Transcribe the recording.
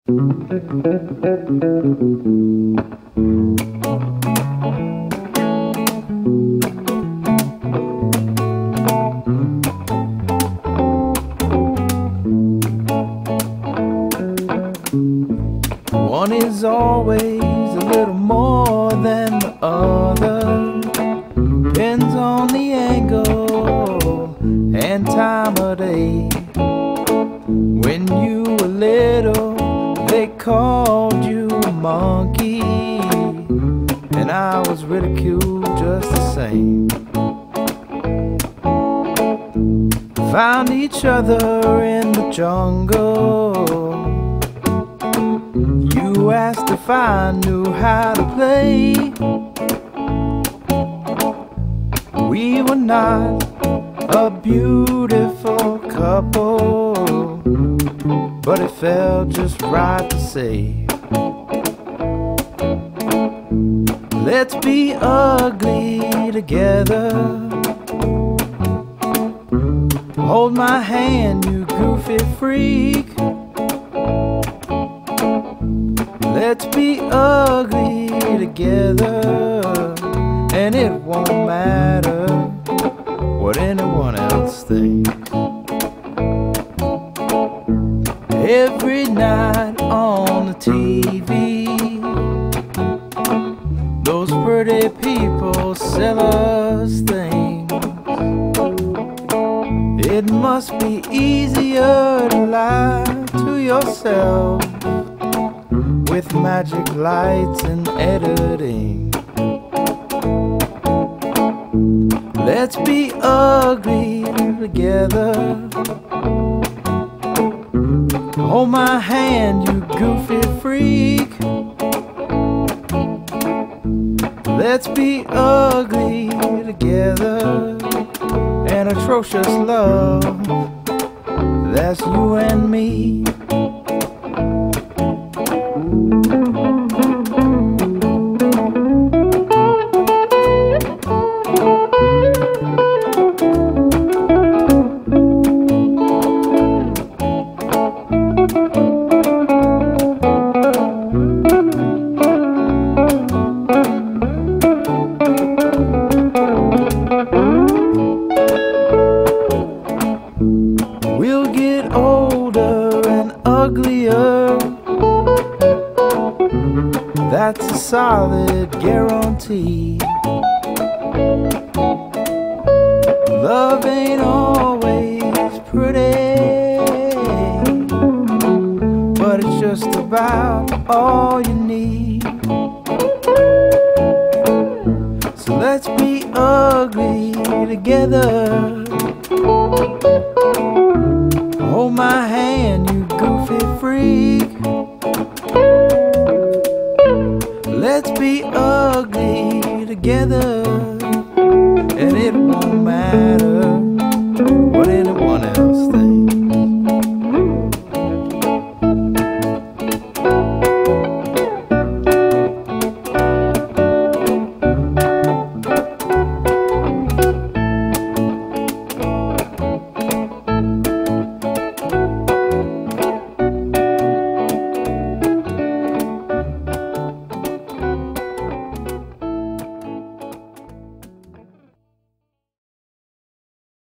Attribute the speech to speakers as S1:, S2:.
S1: One is always a little more than the other. Depends on the angle and time of day. When you were little, they called you a monkey, and I was ridiculed just the same. Found each other in the jungle. You asked if I knew how to play. We were not a beautiful couple, but it felt just right to say, let's be ugly together. Hold my hand, you goofy freak. Let's be ugly together, and it won't matter what anyone else thinks. Every night on the TV, those pretty people sell us things. It must be easier to lie to yourself with magic lights and editing. Let's be ugly together. Hold my hand, you goofy freak. Let's be ugly together. An atrocious love, that's you and me. We'll get older and uglier, that's a solid guarantee. Love ain't always pretty, but it's just about all you need. So let's be ugly together. Hold my hand, you goofy freak. Let's be ugly together, and it won't matter